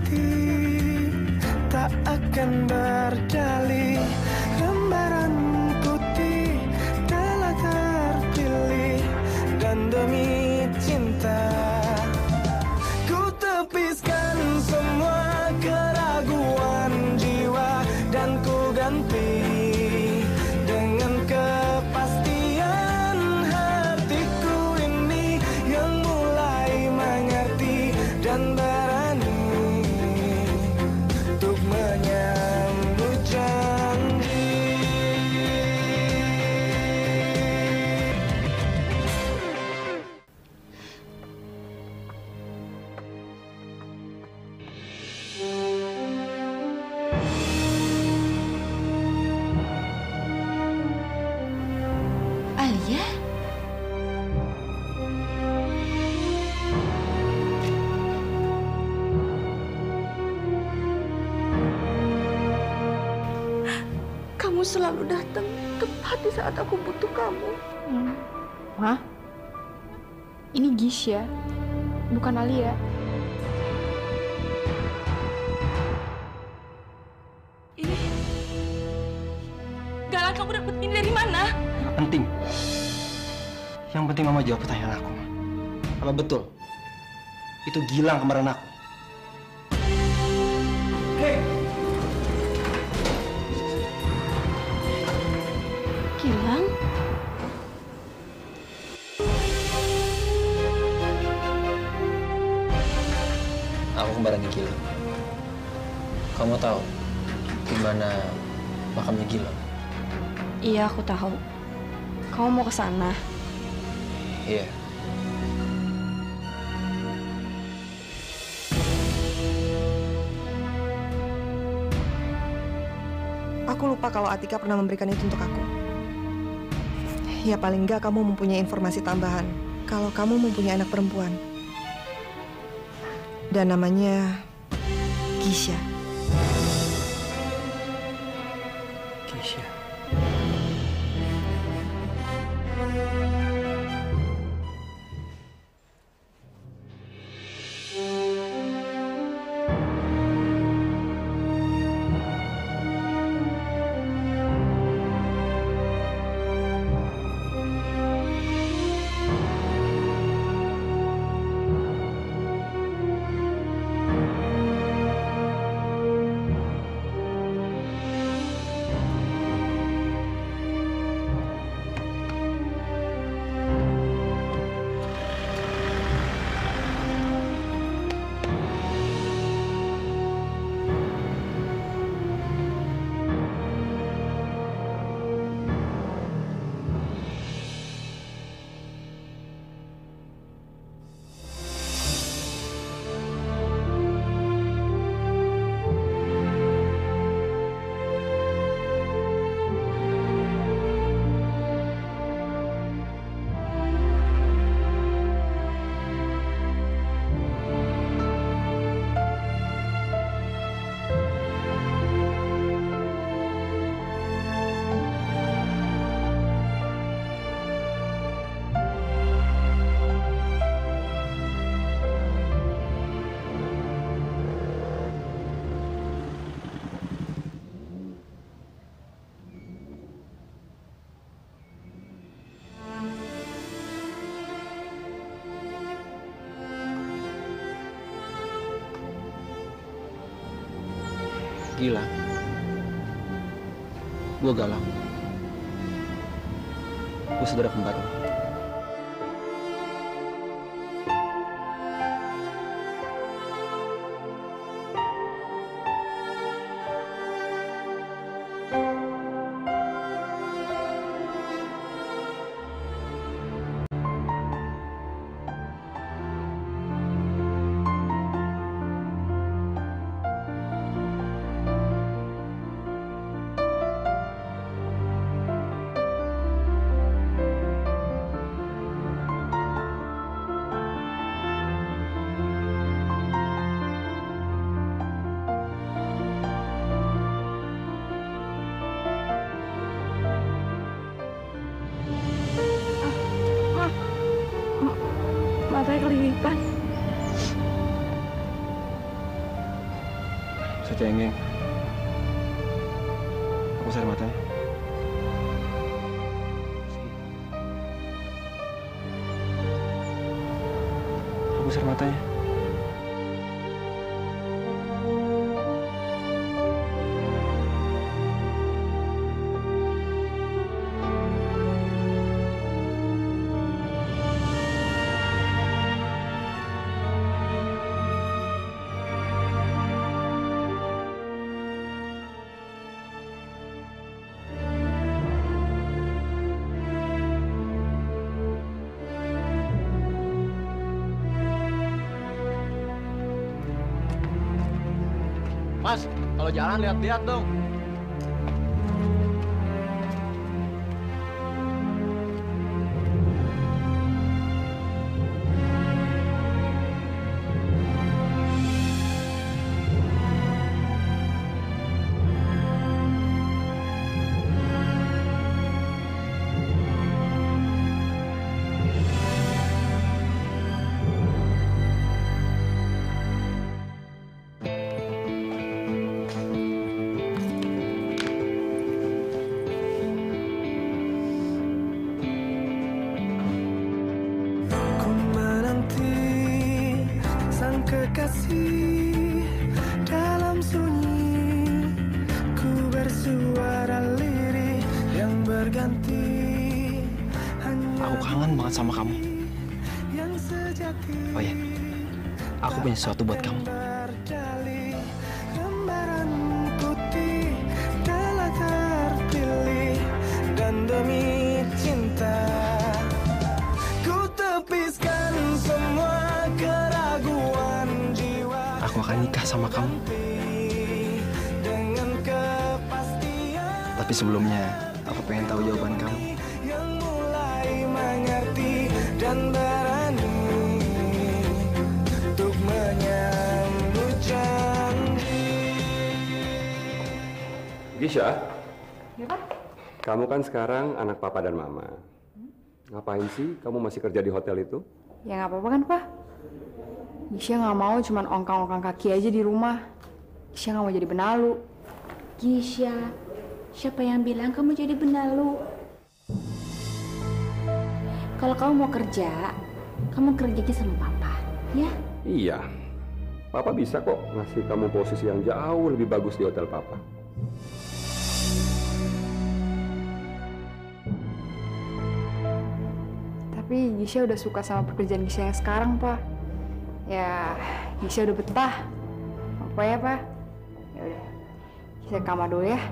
putih tak akan berdalih. Lembaran putih telah terpilih, dan demi cinta ku tepiskan semua keraguan jiwa, dan ku ganti dengan kepastian hatiku ini yang mulai mengerti dan berani untuk menyambut janji. Alia? Kamu selalu datang tepat di saat aku butuh kamu. Hah? Ini Gisha, bukan Alia. Ini galang kamu dapat ini dari mana? Penting. Yang penting Mama jawab pertanyaan aku. Apa betul itu Gilang kembaran aku? Gilang? Aku kembarannya Gilang. Kamu tahu di mana makamnya Gilang? Iya, aku tahu. Kamu mau ke sana? Iya. Aku lupa kalau Atika pernah memberikan itu untuk aku. Ya paling enggak kamu mempunyai informasi tambahan kalau kamu mempunyai anak perempuan. Dan namanya Gisha. Gisha. Gila. Gue galau. Gue saudara kembar lo. cengeng. Hapus air matanya. Hapus air matanya. Mas, kalau jalan lihat-lihat dong. Ku menanti sang kekasih dalam sunyi. Ku bersuara lirih yang berganti. Aku kangen banget sama kamu. Yang sejati. Oh ya, aku punya sesuatu buat kamu. Berdali lembaran putih telah terpilih dan demi cinta ku tepiskan semua keraguan jiwa. Aku akan nikah sama kamu. Dengan kepastian Tapi sebelumnya, aku pengen tahu jawaban kamu. yang mulai mengerti dan berani untuk menyambut janji. Gisha, Ya, Pak? kamu kan sekarang anak papa dan mama. Ngapain sih kamu masih kerja di hotel itu? Ya nggak apa-apa kan, Pak? Gisha nggak mau cuman ongkang-ongkang kaki aja di rumah. Gisha nggak mau jadi benalu. Gisha, siapa yang bilang kamu jadi benalu? Kalau kamu mau kerja, kamu kerjanya sama papa, ya? Iya, papa bisa kok ngasih kamu posisi yang jauh lebih bagus di hotel papa. Tapi Gisha udah suka sama pekerjaan Gisha yang sekarang, Pak. Ya, Gisha udah betah. Apa ya, Pak? Ya udah. Gisha ke kamar dulu ya.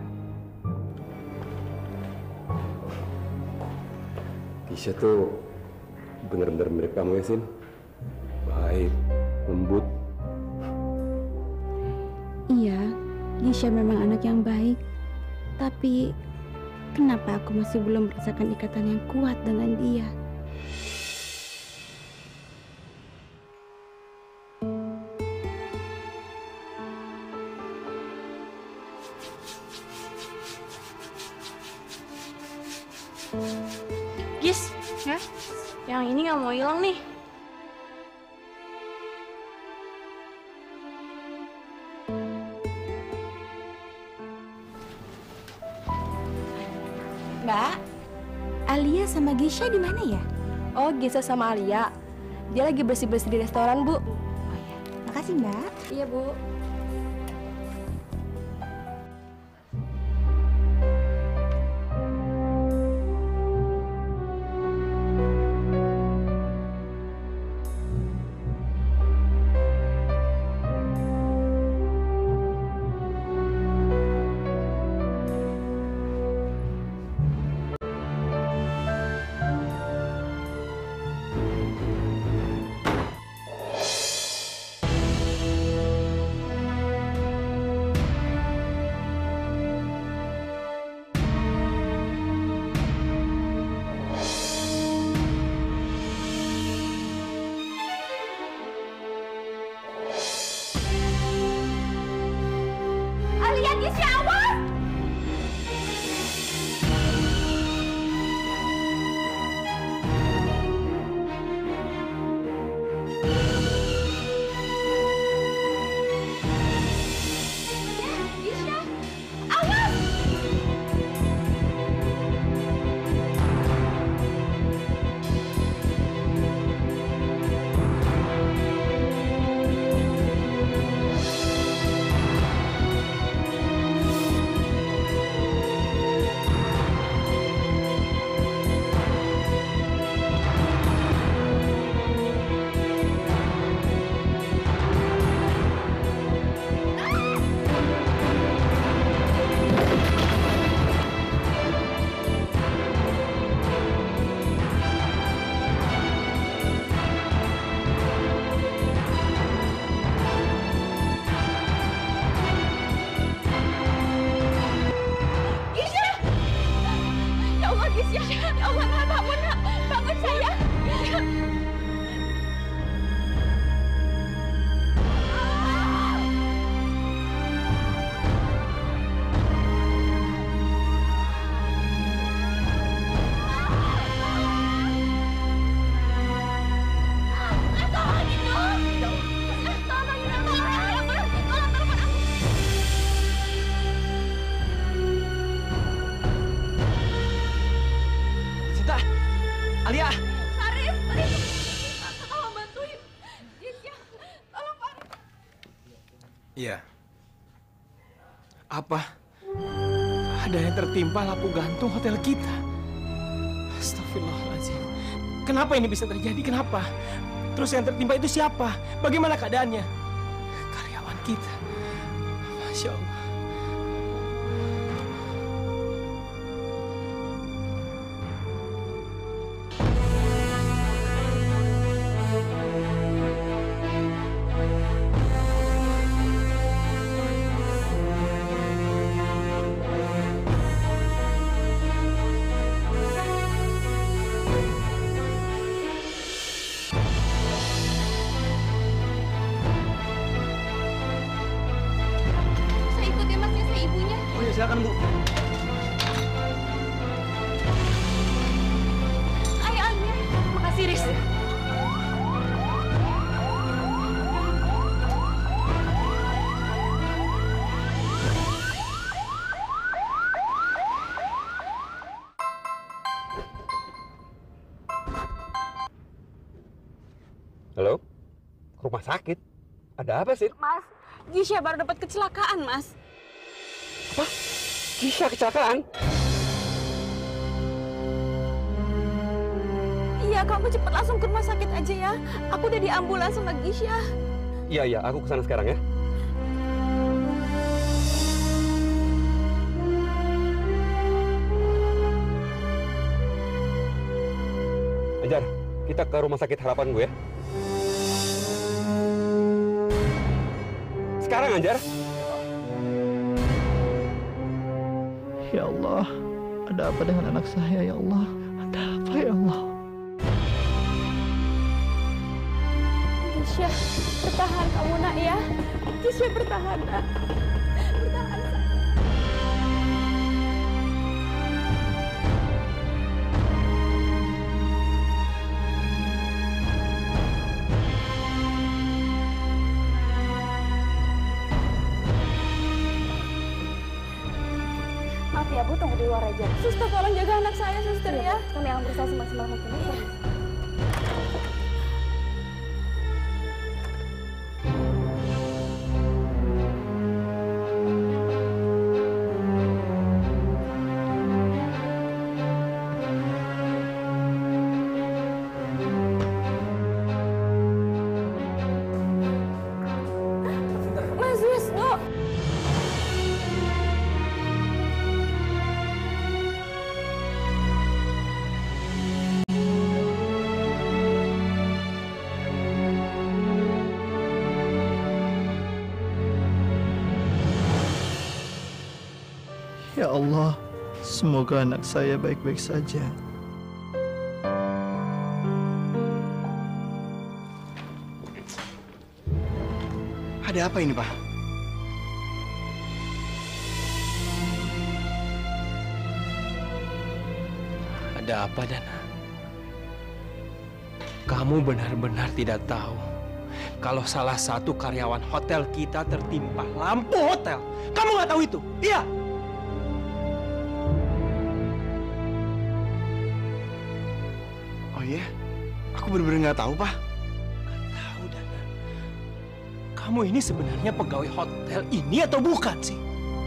Gisha tuh bener-bener mirip kamu ya, Sin. Baik, lembut. Iya, Gisha memang anak yang baik. Tapi kenapa aku masih belum merasakan ikatan yang kuat dengan dia? Gis, Ya? yang ini nggak mau hilang nih. Mbak, Alia sama Gisha di mana ya? Oh, Gisa sama Alia. Dia lagi bersih-bersih di restoran, Bu. Makasih, Mbak. Iya, Bu. Allah, Gisya. Ya Allah, nak, bangun, nak. Bangun, sayang. Sinta, Alia. Haris, Haris. Tolong bantuin. Gisya, tolong, Haris. Iya. Apa? Ada yang tertimpa lampu gantung hotel kita. Astagfirullahaladzim. Kenapa ini bisa terjadi? Kenapa? Terus yang tertimpa itu siapa? Bagaimana keadaannya? Karyawan kita. Masya Allah. Saya ikut ya, Mas, ya, saya ibunya. Oh iya, silakan Bu. Ayo, Alia. Makasih, Riz. Halo? Rumah sakit? Ada apa sih? Mas, Gisya baru dapat kecelakaan, Mas. Apa? Gisya kecelakaan? Iya, kamu cepat langsung ke rumah sakit aja ya. Aku udah di ambulans sama Gisya. Iya, aku kesana sekarang ya. Anjar, kita ke rumah sakit harapan gue ya. Sekarang, Anjar. Ya Allah, ada apa dengan anak saya ya Allah? Ada apa ya Allah? Gisya, bertahan kamu, nak, ya. Gisya, bertahan, nak. Bertahan, sayang. Maaf ya, Bu, tunggu di luar aja. Suster, tolong jaga anak saya, suster, ya. Kami akan berusaha semaksimal mungkin. Mas, Wisnu. Ya Allah, semoga anak saya baik-baik saja. Ada apa ini, Pak? Ada apa, Dana? Kamu benar-benar tidak tahu kalau salah satu karyawan hotel kita tertimpa lampu hotel. Kamu nggak tahu itu? Iya. Oh iya? Aku benar-benar nggak tahu, Pak. Nggak tahu, Dana. Kamu ini sebenarnya pegawai hotel ini atau bukan sih?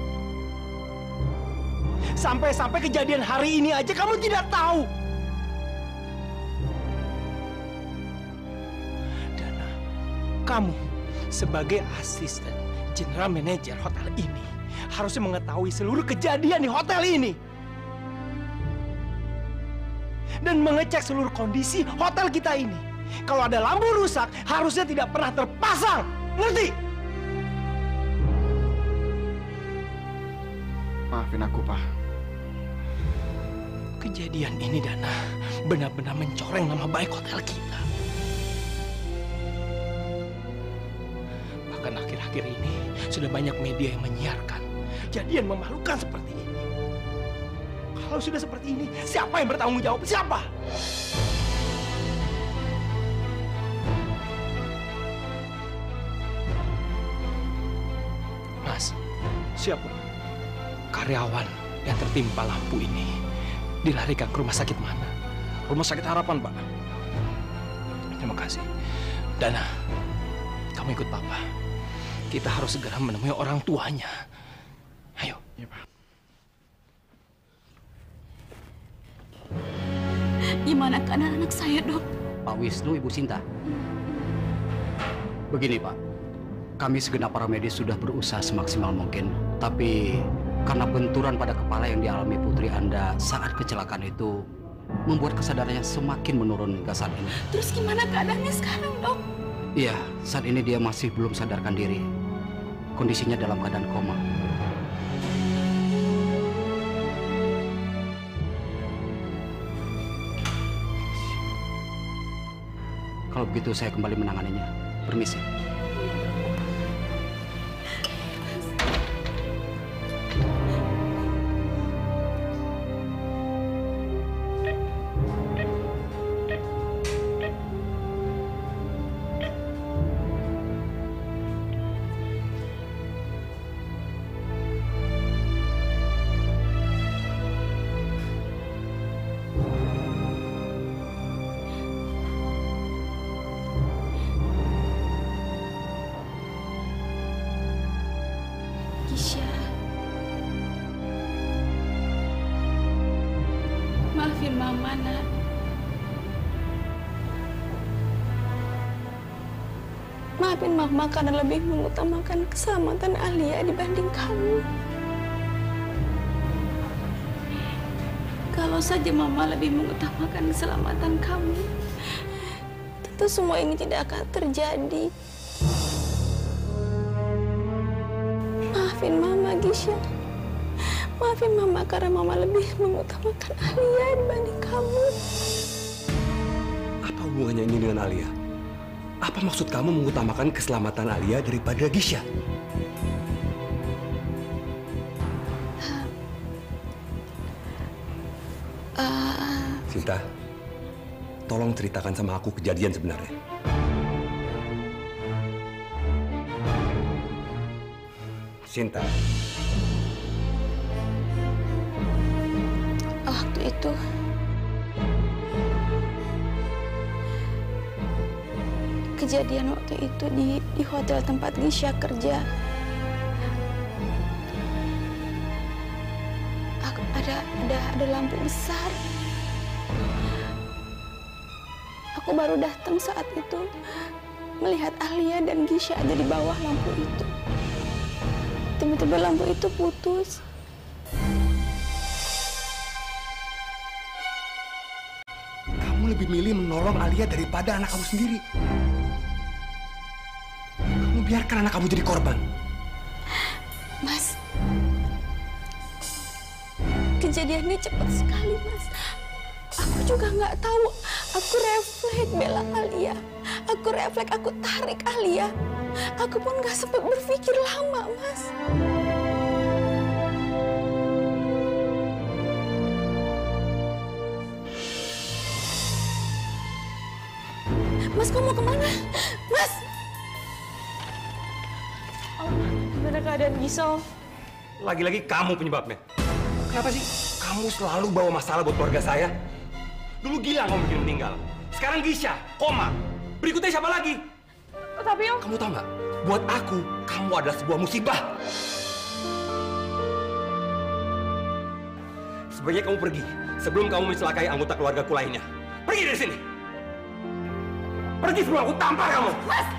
Sampai-sampai kejadian hari ini aja kamu tidak tahu. Dana, kamu sebagai asisten general manager hotel ini harusnya mengetahui seluruh kejadian di hotel ini. Dan mengecek seluruh kondisi hotel kita ini. Kalau ada lampu rusak, harusnya tidak pernah terpasang. Ngerti? Maafin aku, Pak. Oke, Kejadian ini, Dana, benar-benar mencoreng nama baik hotel kita. Bahkan akhir-akhir ini sudah banyak media yang menyiarkan kejadian memalukan seperti ini. Kalau sudah seperti ini, siapa yang bertanggung jawab? Siapa? Mas, siapa? Karyawan yang tertimpa lampu ini dilarikan ke rumah sakit mana? Rumah Sakit Harapan, Pak. Terima kasih. Dana, kamu ikut Papa. Kita harus segera menemui orang tuanya. Ayo. Ya, Pak. Gimana keadaan anak saya, Dok? Pak Wisnu, Ibu Sinta. Begini, Pak. Kami segenap para medis sudah berusaha semaksimal mungkin. Tapi karena benturan pada kepala yang dialami putri Anda saat kecelakaan itu membuat kesadarannya semakin menurun hingga saat ini. Terus gimana keadaannya sekarang, Dok? Iya, saat ini dia masih belum sadarkan diri. Kondisinya dalam keadaan koma. Kalau begitu saya kembali menanganinya. Permisi. Maafin Mama, Nak. Maafin Mama karena lebih mengutamakan keselamatan Alia dibanding kamu. Kalau saja Mama lebih mengutamakan keselamatan kamu, tentu semua ini tidak akan terjadi. Maafin Mama, Gisha. Maafin Mama karena Mama lebih mengutamakan Alia dibanding kamu. Apa hubungannya ini dengan Alia? Apa maksud kamu mengutamakan keselamatan Alia daripada Gisha? Sinta, tolong ceritakan sama aku kejadian sebenarnya. Sinta. Waktu itu kejadian waktu itu di hotel tempat Gisha kerja. Ada lampu besar. Aku baru datang saat itu melihat Alia dan Gisha ada di bawah lampu itu. Tiba-tiba lampu itu putus. Kamu lebih milih menolong Alia daripada anak kamu sendiri. Kamu biarkan anak kamu jadi korban. Mas, kejadiannya cepat sekali, Mas. Aku juga nggak tahu. Aku refleks bela Alia. Aku refleks, aku tarik Alia. Aku pun nggak sempat berpikir lama, Mas. Mas, kamu mau kemana? Mas! Oh, gimana keadaan Gisel? Lagi-lagi kamu penyebabnya. Kenapa sih kamu selalu bawa masalah buat keluarga saya? Dulu Gilang kamu bikin meninggal. Sekarang Gisha, koma. Berikutnya siapa lagi? Tapi Om... Kamu tahu nggak? Buat aku, kamu adalah sebuah musibah. Sebaiknya kamu pergi sebelum kamu mencelakai anggota keluargaku lainnya. Pergi dari sini. Pergi sebelum aku tampar kamu. Mas!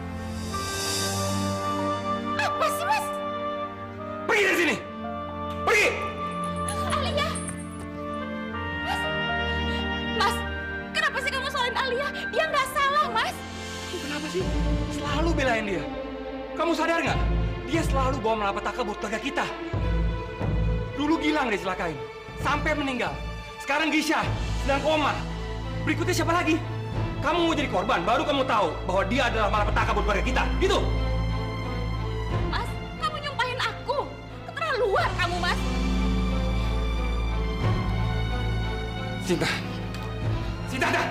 Apa sih, Mas? Pergi dari sini. Pergi. Alia! Mas! Mas! Kenapa sih kamu salahin Alia? Dia nggak salah, Mas. Kenapa sih selalu belain dia? Kamu sadar nggak? Dia selalu bawa malapetaka buat keluarga kita. Dulu Gilang dicelakain sampai meninggal. Sekarang Gisha sedang koma. Berikutnya siapa lagi? Kamu mau jadi korban, baru kamu tahu bahwa dia adalah malapetaka buat keluarga kita, gitu? Mas, kamu nyumpahin aku. Keterlaluan kamu, Mas. Sinta. Sinta, dah.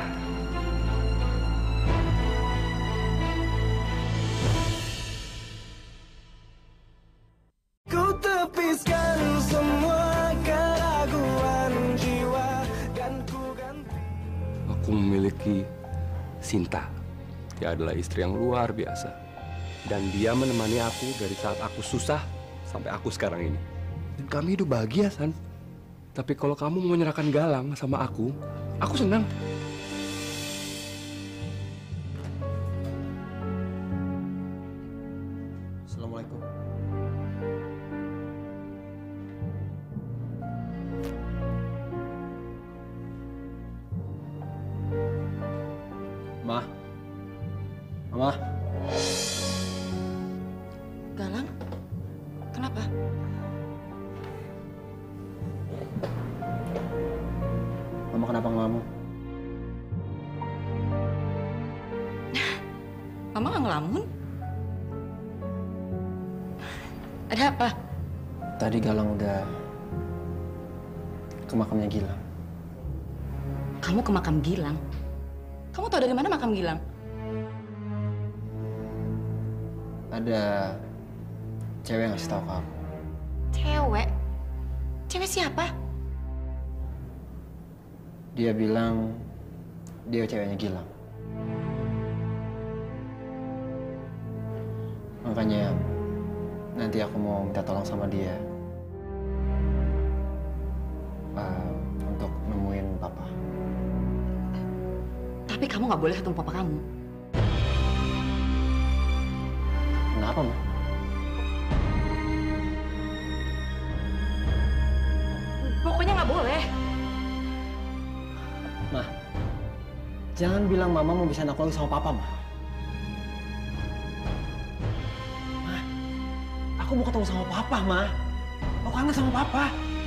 Ku tepiskan semua keraguan jiwa dan ku ganti. Aku memiliki Sinta. Dia adalah istri yang luar biasa. Dan dia menemani aku dari saat aku susah sampai aku sekarang ini. Dan kami hidup bahagia, San. Tapi kalau kamu mau menyerahkan Galang sama aku senang. Assalamualaikum. Ma. Mama. Galang, kenapa? Mama kenapa ngelamun? Mama nggak ngelamun? Ada apa? Tadi Galang udah ke makamnya Gilang. Kamu ke makam Gilang? Kamu tahu dari mana makam Gilang? Ada cewek yang ngasih tahu ke aku. Cewek? Cewek siapa? Dia bilang dia ceweknya Gilang. Makanya nanti aku mau minta tolong sama dia untuk nemuin papa. Tapi kamu nggak boleh ketemu papa kamu. Kenapa, Ma? Pokoknya nggak boleh. Ma, jangan bilang Mama mau pisahin aku lagi sama Papa, Ma. Ma, aku mau ketemu sama Papa, Ma. Aku kangen sama Papa.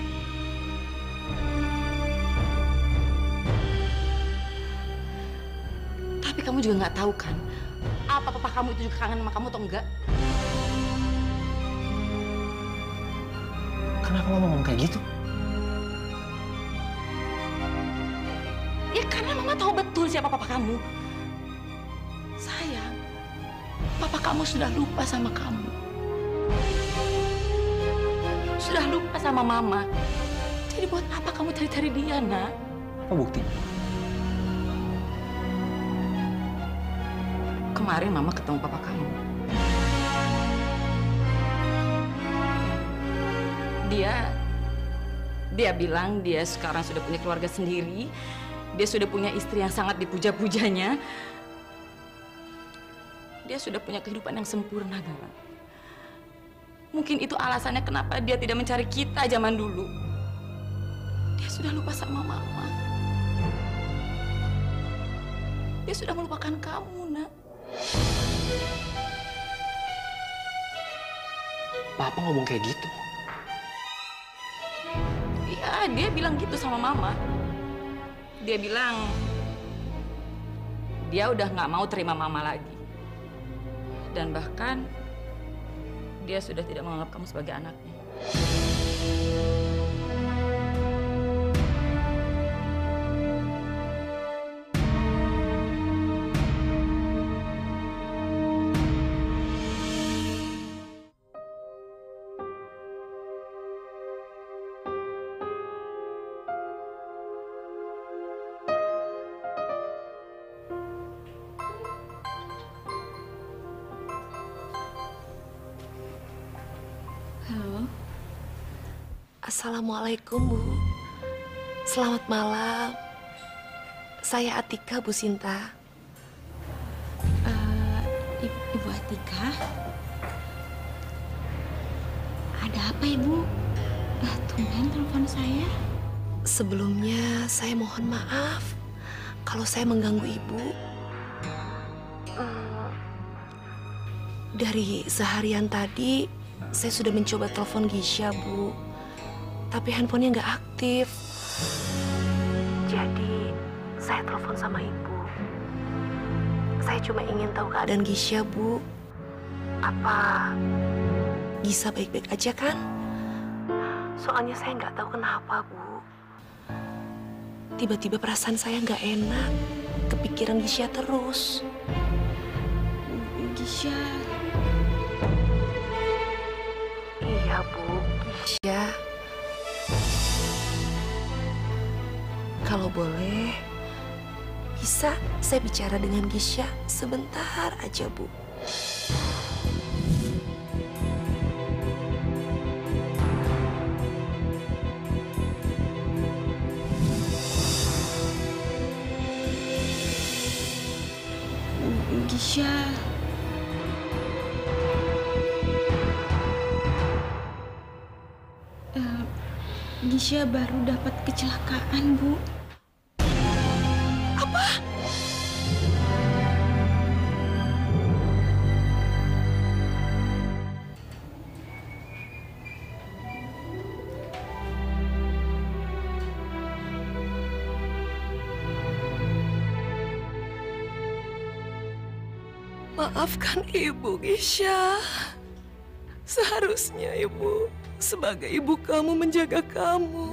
Tapi kamu juga nggak tahu kan, apa papa kamu itu juga kangen sama kamu atau enggak? Kenapa Mama ngomong kayak gitu? Ya karena mama tahu betul siapa papa kamu. Sayang, papa kamu sudah lupa sama kamu. Sudah lupa sama mama. Jadi buat apa kamu cari-cari dia, nak? Apa bukti? Kemarin mama ketemu papa kamu. Dia bilang dia sekarang sudah punya keluarga sendiri. Dia sudah punya istri yang sangat dipuja-pujanya. Dia sudah punya kehidupan yang sempurna, Galang. Mungkin itu alasannya kenapa dia tidak mencari kita zaman dulu. Dia sudah lupa sama mama. Dia sudah melupakan kamu, nak. Papa ngomong kayak gitu? Iya, dia bilang gitu sama mama. Dia bilang dia udah nggak mau terima mama lagi. Dan bahkan dia sudah tidak menganggap kamu sebagai anaknya. Halo. Assalamualaikum, Bu. Selamat malam. Saya Atika, Bu Sinta. Ibu Atika? Ada apa, Ibu? Tumben telepon saya. Sebelumnya saya mohon maaf kalau saya mengganggu Ibu. Dari seharian tadi saya sudah mencoba telepon Gisha, Bu. Tapi handphonenya nggak aktif. Jadi, saya telepon sama ibu. Saya cuma ingin tahu keadaan Gisha, Bu. Apa Gisha baik-baik aja kan? Soalnya saya nggak tahu kenapa, Bu. Tiba-tiba perasaan saya nggak enak. Kepikiran Gisha terus. Gisha. Iya, Bu. Gisha. Kalau boleh, bisa saya bicara dengan Gisha sebentar aja, Bu. Gisha. Gisha baru dapat kecelakaan, Bu. Apa? Maafkan Ibu, Gisha. Seharusnya Ibu sebagai ibu kamu menjaga kamu.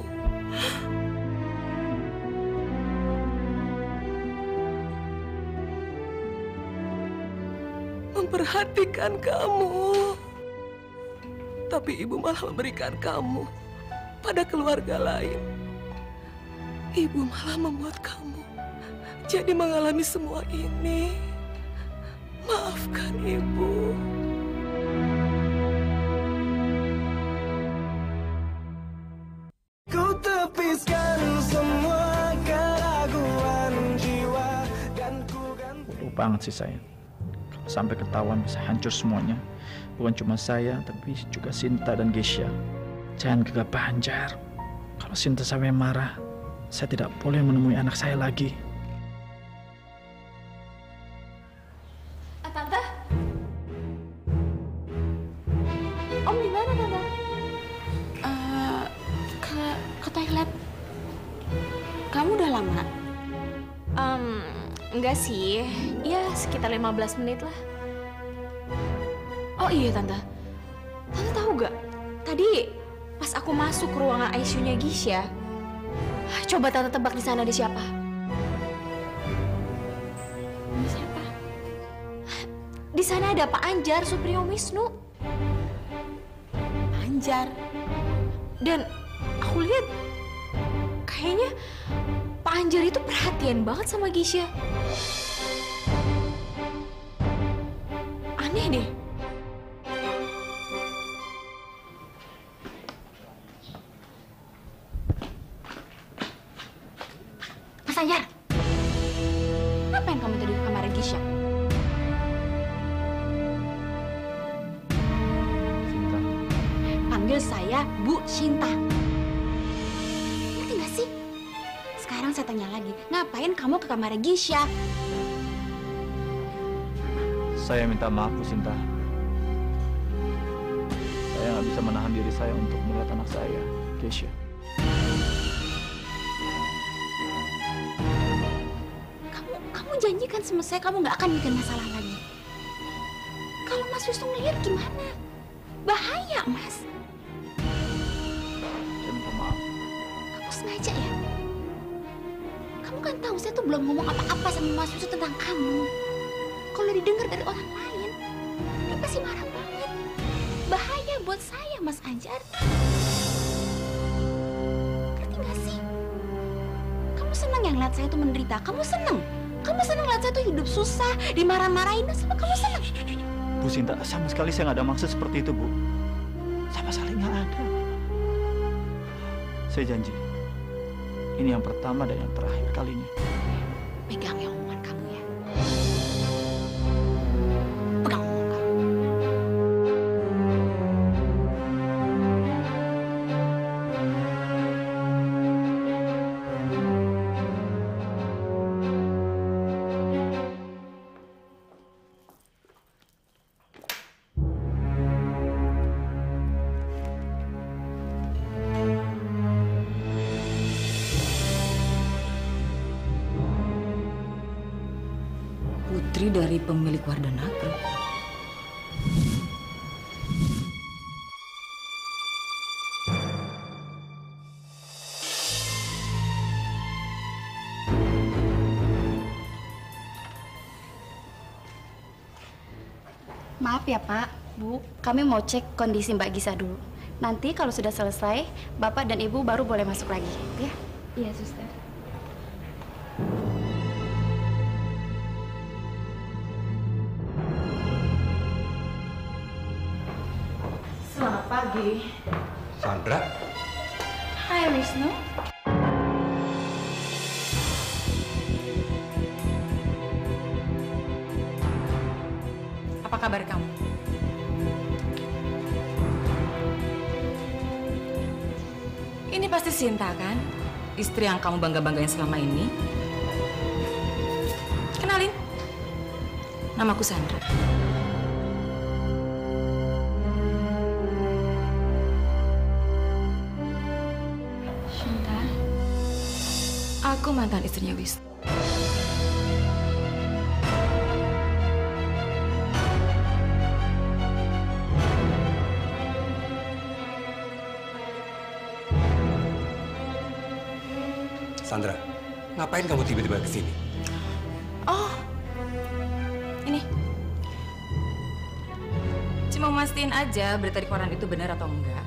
Memperhatikan kamu. Tapi Ibu malah memberikan kamu pada keluarga lain. Ibu malah membuat kamu jadi mengalami semua ini. Maafkan Ibu. Ku tepiskan semua keraguan jiwa dan ku ganti. Bodoh banget sih saya. Kalau sampai ketahuan bisa hancur semuanya. Bukan cuma saya, tapi juga Sinta dan Gisha. Jangan gegabah Anjar. Kalau Sinta sampai marah, saya tidak boleh menemui anak saya lagi. Tante? Om di mana, Tante? Ke toilet. Kamu udah lama? Enggak sih. Ya, sekitar 15 menit lah. Oh iya, Tante. Tante tahu gak? Tadi pas aku masuk ke ruangan ICU-nya Gisha, coba Tante tebak di sana ada siapa? Siapa? Di sana ada Pak Anjar, Supriyo Wisnu. Anjar. Dan aku lihat kayaknya Pak Anjar itu perhatian banget sama Gisha. Aneh deh. Mas Anjar, ngapain kamu tadi ke kamar Gisha? Sinta. Panggil saya Bu Sinta. Ngerti nggak sih? Sekarang saya tanya lagi, ngapain kamu ke kamar Gisha? Saya minta maaf, Bu Sinta. Saya nggak bisa menahan diri saya untuk melihat anak saya, Gisha. Kamu janjikan sama saya kamu nggak akan bikin masalah lagi. Kalau Mas Wisnu ngeliat gimana? Bahaya, Mas. Saya minta maaf. Kamu sengaja ya? Kamu kan tahu saya tuh belum ngomong apa-apa sama Mas Wisnu tentang kamu. Kalau didengar dari orang lain, dia pasti marah banget. Bahaya buat saya, Mas Anjar. Ngerti nggak sih? Kamu senang yang lihat saya tuh menderita. Kamu senang? Kamu senang lihat saya tuh hidup susah, dimarah-marahin. Sama kamu senang? Bu Sinta, sama sekali saya nggak ada maksud seperti itu, Bu. Sama sekali nggak ada. Saya janji, ini yang pertama dan yang terakhir kalinya. Pegang ya omongan kamu ya. Pegang omongan kamu. putri dari pemilik Wardanagri. Maaf ya Pak, Bu, kami mau cek kondisi Mbak Gisa dulu. Nanti kalau sudah selesai, Bapak dan Ibu baru boleh masuk lagi, ya? Iya, Suster. Selamat pagi. Sandra? Hai, Wisnu. Apa kabar kamu? Ini pasti Sinta kan? Istri yang kamu bangga-banggain selama ini. Kenalin. Namaku Sandra. Sinta. Aku mantan istrinya Wisnu. Sandra, ngapain kamu tiba-tiba ke sini? Oh, ini. Cuma mastiin aja berita di koran itu benar atau enggak.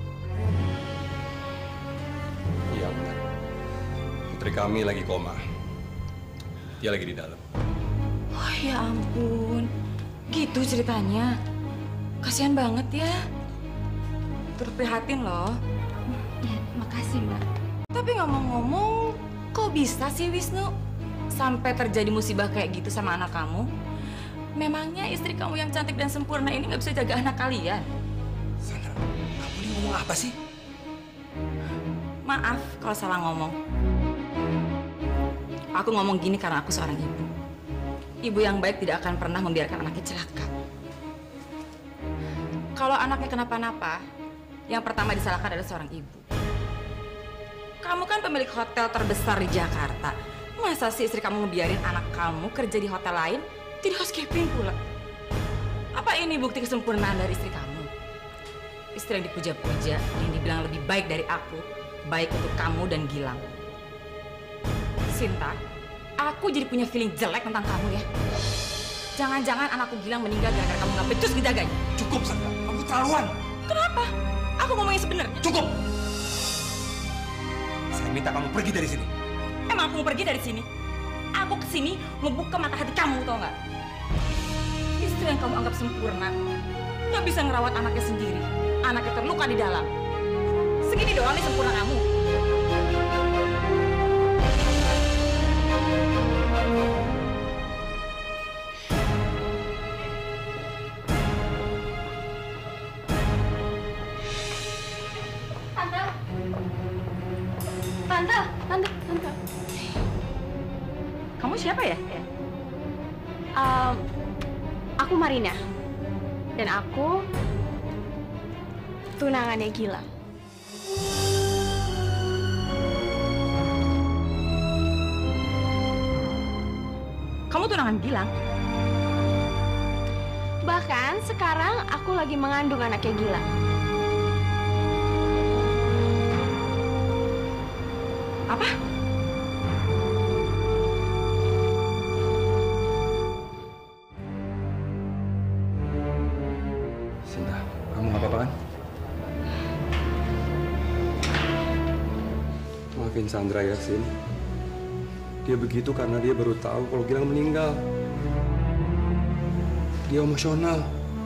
Iya benar. Putri kami lagi koma. Dia lagi di dalam. Oh ya ampun, gitu ceritanya. Kasihan banget ya. Turut prihatin loh. Ya, makasih Mbak. Tapi ngomong-ngomong, kok bisa sih Wisnu sampai terjadi musibah kayak gitu sama anak kamu? Memangnya istri kamu yang cantik dan sempurna ini nggak bisa jaga anak kalian? Sandra, kamu ini ngomong apa sih? Maaf kalau salah ngomong. Aku ngomong gini karena aku seorang ibu. Ibu yang baik tidak akan pernah membiarkan anaknya celaka. Kalau anaknya kenapa-napa, yang pertama disalahkan adalah seorang ibu. Kamu kan pemilik hotel terbesar di Jakarta. Masa sih istri kamu ngebiarin anak kamu kerja di hotel lain, jadi housekeeping pula? Apa ini bukti kesempurnaan dari istri kamu? Istri yang dipuja-puja, yang dibilang lebih baik dari aku, baik untuk kamu dan Gilang. Sinta, aku jadi punya feeling jelek tentang kamu ya. Jangan-jangan anakku Gilang meninggal gara-gara kamu nggak becus ngejaganya. Cukup, Sandra. Kamu keterlaluan. Kenapa? Aku ngomongnya sebenarnya. Cukup. Saya minta kamu pergi dari sini. Emang aku mau pergi dari sini? Aku kesini ngebuka mata hati kamu, tau nggak? Istri yang kamu anggap sempurna nggak bisa ngerawat anaknya sendiri. Anaknya terluka di dalam. Segini doang nih sempurna kamu. Tante. Kamu siapa ya? Aku Marina. Dan aku tunangannya Gilang. Kamu tunangan Gilang? Bahkan sekarang aku lagi mengandung anaknya Gilang. Apa? Sinta, kamu nggak apa-apa kan? Maafin Sandra ya, Sin. Dia begitu karena dia baru tahu kalau Gilang meninggal. Dia emosional.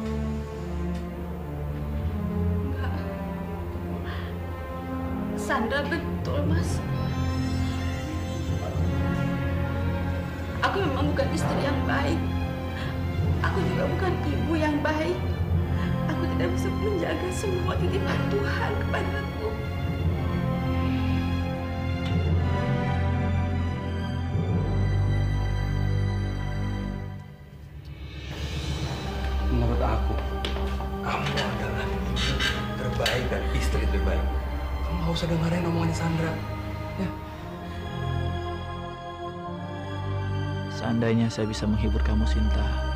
Sandra betul, Mas. Aku memang bukan istri yang baik. Aku juga bukan ibu yang baik. Aku tidak bisa menjaga semua titipan Tuhan kepadaku. Menurut aku, kamu adalah terbaik dan istri terbaik. Kamu nggak usah dengerin omongannya Sandra. Ya. Seandainya saya bisa menghibur kamu, Sinta,